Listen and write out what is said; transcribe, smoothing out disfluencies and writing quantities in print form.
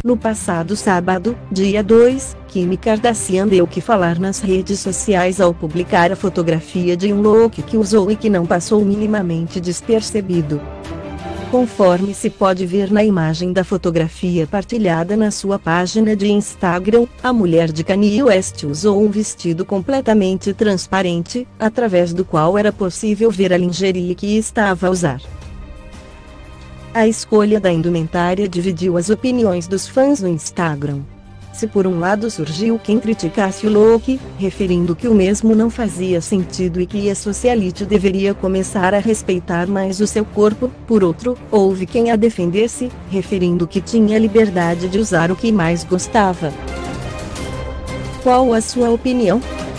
No passado sábado, dia 2, Kim Kardashian deu que falar nas redes sociais ao publicar a fotografia de um look que usou e que não passou minimamente despercebido. Conforme se pode ver na imagem da fotografia partilhada na sua página de Instagram, a mulher de Kanye West usou um vestido completamente transparente, através do qual era possível ver a lingerie que estava a usar. A escolha da indumentária dividiu as opiniões dos fãs no Instagram. Se por um lado surgiu quem criticasse o look, referindo que o mesmo não fazia sentido e que a socialite deveria começar a respeitar mais o seu corpo, por outro, houve quem a defendesse, referindo que tinha liberdade de usar o que mais gostava. Qual a sua opinião?